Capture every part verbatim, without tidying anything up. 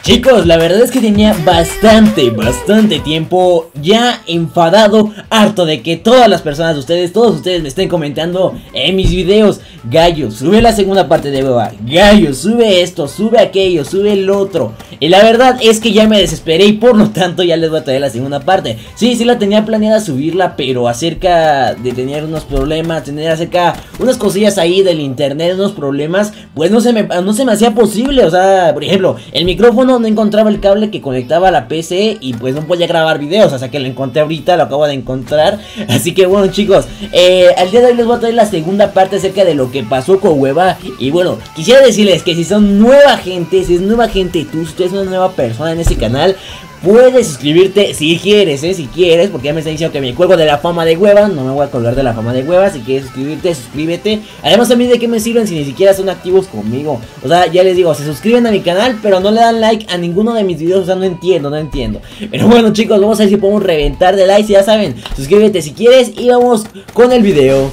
Chicos, la verdad es que tenía bastante, bastante tiempo ya enfadado, harto de que todas las personas de ustedes, todos ustedes me estén comentando en mis videos: Gallo, sube la segunda parte de Hueva, Gallo, sube esto, sube aquello, sube el otro. Y la verdad es que ya me desesperé y por lo tanto ya les voy a traer la segunda parte. Sí, sí la tenía planeada subirla, pero acerca de tener unos problemas, tener acerca unas cosillas ahí del internet, unos problemas, pues no se me, no se me hacía posible. O sea, por ejemplo, el micrófono no encontraba el cable que conectaba a la P C y pues no podía grabar videos, hasta que lo encontré ahorita, lo acabo de encontrar. Así que bueno, chicos, eh, al día de hoy les voy a traer la segunda parte acerca de lo que pasó con Hueva. Y bueno, quisiera decirles que si son nueva gente, si es nueva gente, tú, si tú eres una nueva persona en este canal, puedes suscribirte si quieres, eh, si quieres, porque ya me están diciendo que me cuelgo de la fama de Hueva. No me voy a colgar de la fama de Hueva. Si quieres suscribirte, suscríbete. Además también, de qué me sirven si ni siquiera son activos conmigo. O sea, ya les digo, se suscriben a mi canal, pero no le dan like a ninguno de mis videos. O sea, no entiendo, no entiendo. Pero bueno, chicos, vamos a ver si podemos reventar de likes. Ya saben, suscríbete si quieres y vamos con el video.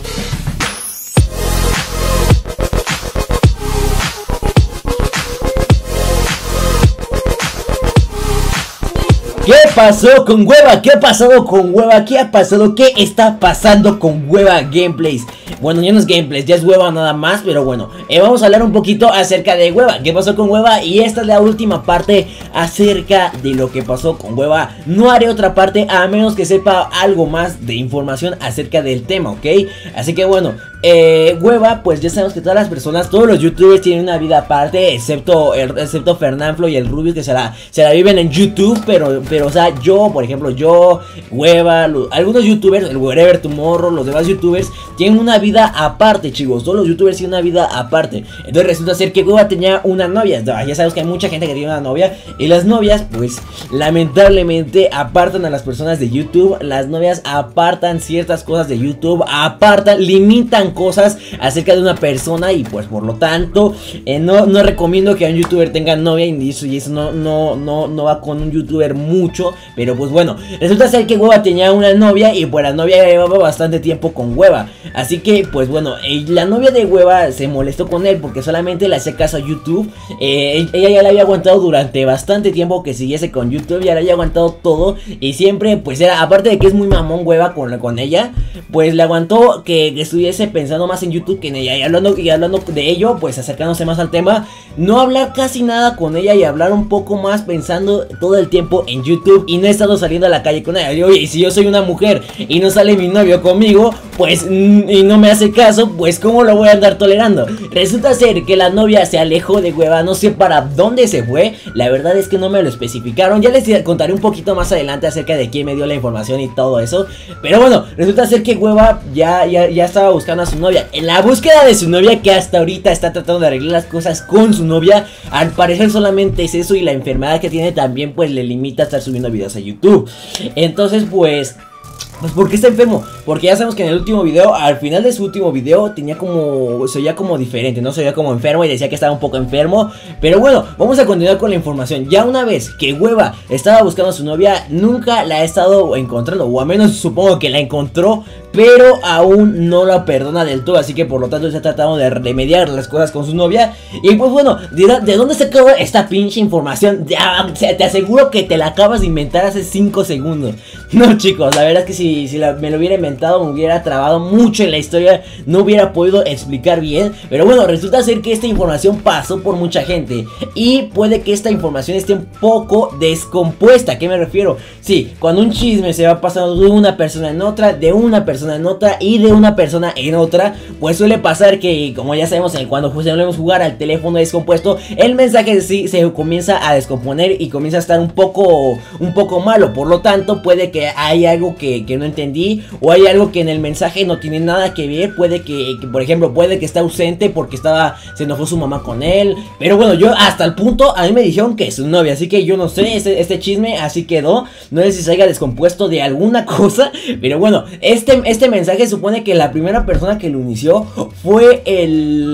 ¿Qué pasó con Hueva? ¿Qué ha pasado con Hueva? ¿Qué ha pasado? ¿Qué está pasando con Hueva Gameplays? Bueno, ya no es Gameplays, ya es Hueva nada más. Pero bueno, eh, vamos a hablar un poquito acerca de Hueva. ¿Qué pasó con Hueva? Y esta es la última parte acerca de lo que pasó con Hueva. No haré otra parte a menos que sepa algo más de información acerca del tema, ¿ok? Así que bueno, eh, Hueva, pues ya sabemos que todas las personas, todos los youtubers tienen una vida aparte, excepto, excepto Fernanfloo y el Rubius, que se la, se la viven en YouTube. Pero, pero o sea, yo, por ejemplo, yo, Hueva, lo, algunos youtubers, el Wherever Tomorrow, los demás youtubers tienen una vida aparte, chicos. Todos los youtubers tienen una vida aparte. Entonces resulta ser que Hueva tenía una novia. Ya sabes que hay mucha gente que tiene una novia, y las novias, pues lamentablemente apartan a las personas de YouTube. Las novias apartan ciertas cosas de YouTube, apartan, limitan cosas acerca de una persona. Y pues por lo tanto eh, no, no recomiendo que un youtuber tenga novia, y eso, y eso no, no, no, no va con un youtuber mucho. Pero pues bueno, resulta ser que Hueva tenía una novia, y pues la novia llevaba bastante tiempo con Hueva. Así que pues bueno, eh, la novia de Hueva se molestó con él porque solamente le hacía caso a YouTube. eh, Ella ya le había aguantado durante bastante tiempo que siguiese con YouTube, ya le había aguantado todo. Y siempre pues era, aparte de que es muy mamón Hueva con, con ella, pues le aguantó que, que estuviese pensando más en YouTube que en ella. Y hablando, y hablando de ello, pues acercándose más al tema, no hablar casi nada con ella y hablar un poco más pensando todo el tiempo en YouTube. Y no he estado saliendo a la calle con ella. Y oye, si yo soy una mujer y no sale mi novio conmigo, pues y no me hace caso, pues cómo lo voy a andar tolerando. Resulta ser que la novia se alejó de Hueva, no sé para dónde se fue. La verdad es que no me lo especificaron. Ya les contaré un poquito más adelante acerca de quién me dio la información y todo eso. Pero bueno, resulta ser que Hueva ya, ya, ya estaba buscando a su novia. En la búsqueda de su novia, que hasta ahorita está tratando de arreglar las cosas con su novia, al parecer solamente es eso, y la enfermedad que tiene también pues le limita a estar subiendo videos a YouTube. Entonces pues... Pues ¿por qué está enfermo? Porque ya sabemos que en el último video, al final de su último video, tenía como, se oía como diferente, ¿no? Se oía como enfermo y decía que estaba un poco enfermo. Pero bueno, vamos a continuar con la información. Ya una vez que Hueva estaba buscando a su novia, nunca la ha estado encontrando, o al menos supongo que la encontró, pero aún no la perdona del todo. Así que por lo tanto está tratando de remediar las cosas con su novia. Y pues bueno, dirá, ¿de dónde se acabó esta pinche información? Ya, te aseguro que te la acabas de inventar hace cinco segundos. No, chicos, la verdad es que si Si, si la, me lo hubiera inventado, me hubiera trabado mucho en la historia, no hubiera podido explicar bien. Pero bueno, resulta ser que esta información pasó por mucha gente, y puede que esta información esté un poco descompuesta. ¿A qué me refiero? Sí, cuando un chisme se va pasando de una persona en otra, de una persona en otra y de una persona en otra, pues suele pasar que, como ya sabemos, cuando solemos jugar al teléfono descompuesto, el mensaje sí se comienza a descomponer y comienza a estar un poco, un poco malo. Por lo tanto, puede que hay algo que, que no entendí, o hay algo que en el mensaje no tiene nada que ver. Puede que, que por ejemplo, puede que esté ausente porque estaba, se enojó su mamá con él. Pero bueno, yo hasta el punto, a mí me dijeron que es su novia, así que yo no sé, este, este chisme así quedó. No sé si se haya descompuesto de alguna cosa, pero bueno, este, este mensaje supone que la primera persona que lo inició fue el...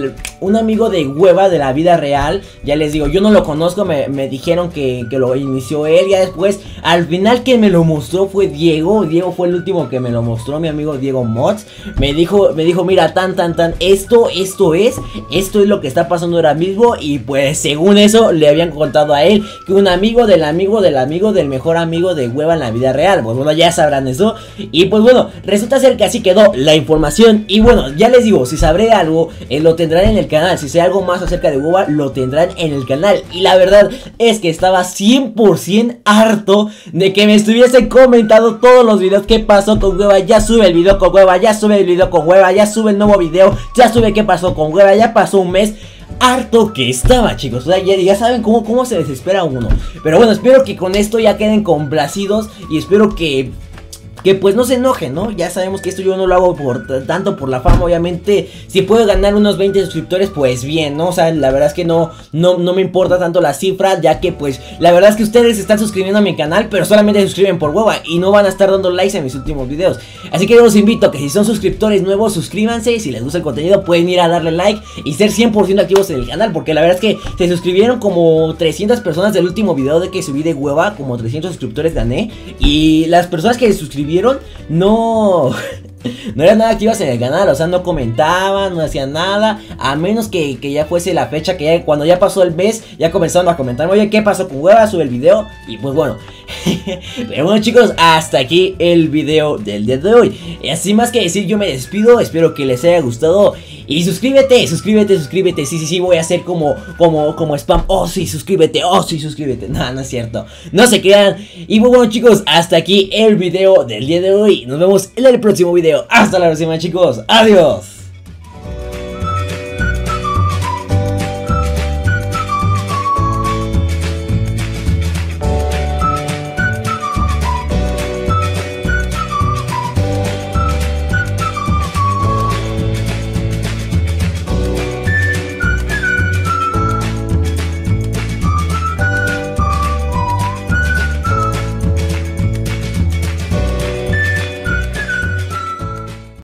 un amigo de Hueva de la vida real. Ya les digo, yo no lo conozco, me, me dijeron que, que lo inició él. Ya después, al final que me lo mostró fue Diego. Diego fue el último que me lo mostró, mi amigo Diego Mods. Me dijo, me dijo, mira, tan, tan, tan, esto, esto es, esto es lo que está pasando ahora mismo. Y pues según eso le habían contado a él que un amigo del amigo del amigo del mejor amigo de Hueva en la vida real. Pues bueno, ya sabrán eso. Y pues bueno, resulta ser que así quedó la información. Y bueno, ya les digo, si sabré algo, eh, lo tendrán en el canal. Si sé algo más acerca de Hueva, lo tendrán en el canal. Y la verdad es que estaba cien por ciento harto de que me estuviesen comentando todos los videos. ¿Qué pasó con Hueva? Ya sube el video con Hueva, ya sube el video con Hueva, ya sube el nuevo video, ya sube qué pasó con Hueva, ya pasó un mes. Harto que estaba, chicos. O sea, ya, ya saben cómo, cómo se desespera uno. Pero bueno, espero que con esto ya queden complacidos. Y espero que... que pues no se enojen, ¿no? Ya sabemos que esto yo no lo hago por tanto por la fama, obviamente. Si puedo ganar unos veinte suscriptores, pues bien, ¿no? O sea, la verdad es que no, no, no me importa tanto la cifra, ya que pues la verdad es que ustedes están suscribiendo a mi canal, pero solamente se suscriben por Hueva y no van a estar dando likes en mis últimos videos. Así que yo los invito a que si son suscriptores nuevos, suscríbanse. Si les gusta el contenido, pueden ir a darle like y ser cien por ciento activos en el canal, porque la verdad es que se suscribieron como trescientas personas del último video de que subí de Hueva, como trescientos suscriptores gané. Y las personas que se suscribieron no, no eran nada activas en el canal, o sea, no comentaban, no hacían nada, a menos que, que ya fuese la fecha, que ya, cuando ya pasó el mes, ya comenzaron a comentar, oye, ¿qué pasó con Hueva? Sube el video, y pues bueno. Pero bueno, chicos, hasta aquí el video del día de hoy. Y así más que decir, yo me despido, espero que les haya gustado. Y suscríbete, suscríbete, suscríbete. Sí, sí, sí, voy a hacer como, como, como spam. Oh, sí, suscríbete, oh, sí, suscríbete. No, no es cierto, no se crean. Y bueno, chicos, hasta aquí el video del día de hoy. Nos vemos en el próximo video. Hasta la próxima, chicos, adiós.